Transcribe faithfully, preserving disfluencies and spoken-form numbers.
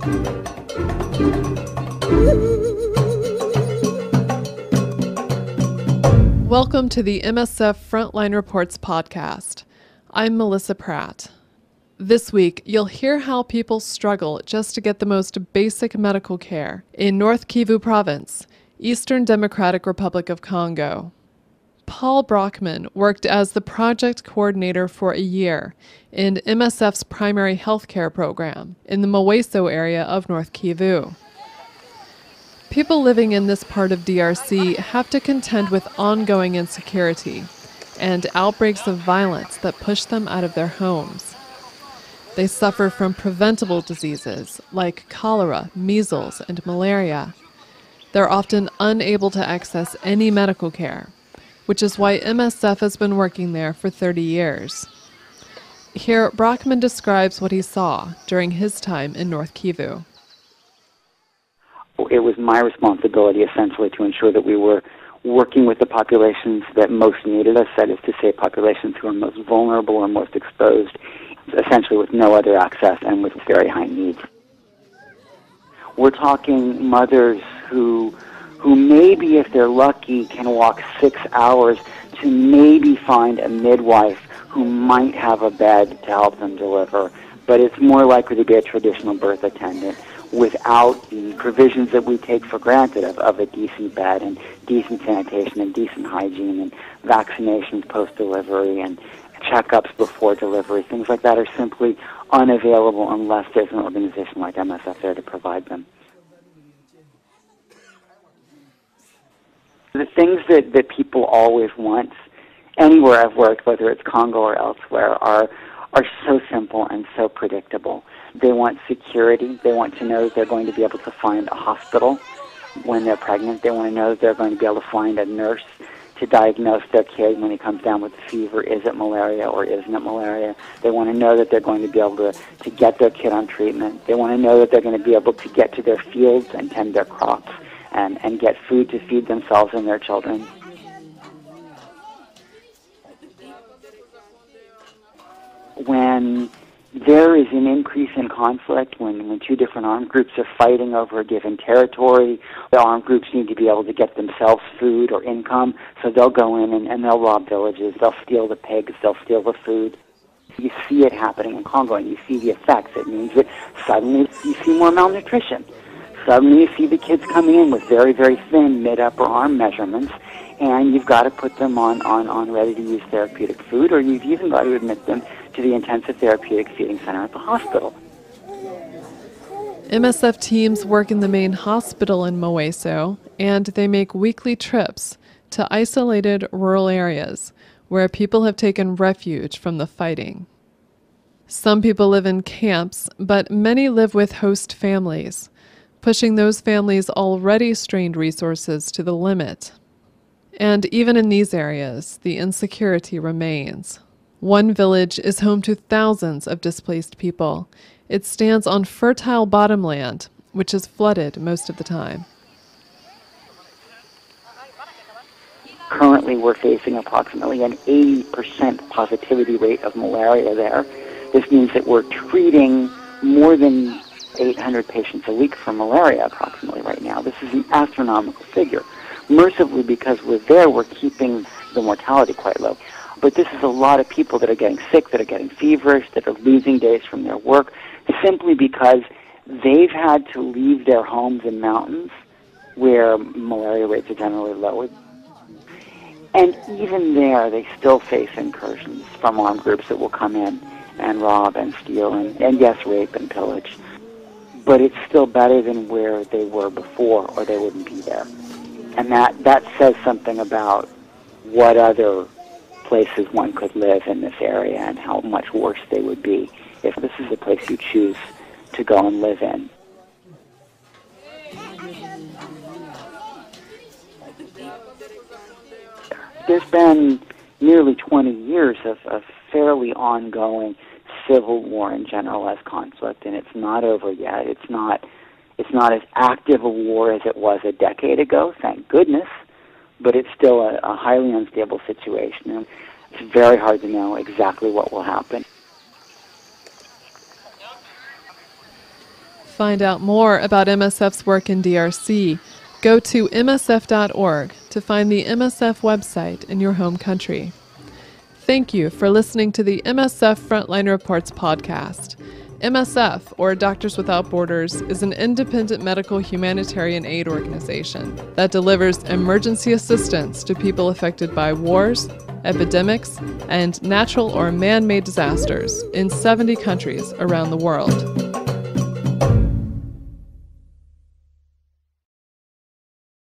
Welcome to the M S F Frontline Reports podcast. I'm Melissa Pratt. This week, you'll hear how people struggle just to get the most basic medical care in North Kivu Province, Eastern Democratic Republic of Congo. Paul Brockmann worked as the project coordinator for a year in M S F's primary healthcare program in the Mweso area of North Kivu. People living in this part of D R C have to contend with ongoing insecurity and outbreaks of violence that push them out of their homes. They suffer from preventable diseases like cholera, measles, and malaria. They're often unable to access any medical care, which is why M S F has been working there for thirty years. Here, Brockmann describes what he saw during his time in North Kivu. It was my responsibility, essentially, to ensure that we were working with the populations that most needed us, that is to say, populations who are most vulnerable or most exposed, essentially with no other access and with very high needs. We're talking mothers who, who maybe, if they're lucky, can walk six hours to maybe find a midwife who might have a bed to help them deliver, but it's more likely to be a traditional birth attendant without the provisions that we take for granted of, of a decent bed and decent sanitation and decent hygiene and vaccinations post-delivery and checkups before delivery. Things like that are simply unavailable unless there's an organization like M S F there to provide them. The things that, that people always want, anywhere I've worked, whether it's Congo or elsewhere, are are so simple and so predictable. They want security. They want to know that they're going to be able to find a hospital when they're pregnant. They want to know that they're going to be able to find a nurse to diagnose their kid when he comes down with fever. Is it malaria or isn't it malaria? They want to know that they're going to be able to, to get their kid on treatment. They want to know that they're going to be able to get to their fields and tend their crops and, and get food to feed themselves and their children. When there is an increase in conflict, when, when two different armed groups are fighting over a given territory, the armed groups need to be able to get themselves food or income, so they'll go in and, and they'll rob villages, they'll steal the pigs, they'll steal the food. You see it happening in Congo, and you see the effects. It means that suddenly you see more malnutrition. Suddenly you see the kids coming in with very, very thin mid-upper arm measurements, and you've got to put them on, on, on ready-to-use therapeutic food, or you've even got to admit them to the intensive therapeutic feeding center at the hospital. M S F teams work in the main hospital in Mweso, and they make weekly trips to isolated rural areas where people have taken refuge from the fighting. Some people live in camps, but many live with host families, pushing those families' already strained resources to the limit. And even in these areas, the insecurity remains. One village is home to thousands of displaced people. It stands on fertile bottomland, which is flooded most of the time. Currently, we're facing approximately an eighty percent positivity rate of malaria there. This means that we're treating more than eight hundred patients a week for malaria approximately right now. This is an astronomical figure. Mercifully, because we're there, we're keeping the mortality quite low. But this is a lot of people that are getting sick, that are getting feverish, that are losing days from their work, simply because they've had to leave their homes in mountains where malaria rates are generally lower. And even there, they still face incursions from armed groups that will come in and rob and steal and, and yes, rape and pillage. But it's still better than where they were before, or they wouldn't be there. And that, that says something about what other places one could live in this area and how much worse they would be if this is the place you choose to go and live in. There's been nearly twenty years of, of fairly ongoing civil war in general as conflict, and it's not over yet. It's not, it's not as active a war as it was a decade ago, thank goodness, but it's still a, a highly unstable situation, and it's very hard to know exactly what will happen. find out more about M S F's work in D R C, go to M S F dot org to find the M S F website in your home country. Thank you for listening to the M S F Frontline Reports podcast. M S F, or Doctors Without Borders, is an independent medical humanitarian aid organization that delivers emergency assistance to people affected by wars, epidemics, and natural or man-made disasters in seventy countries around the world.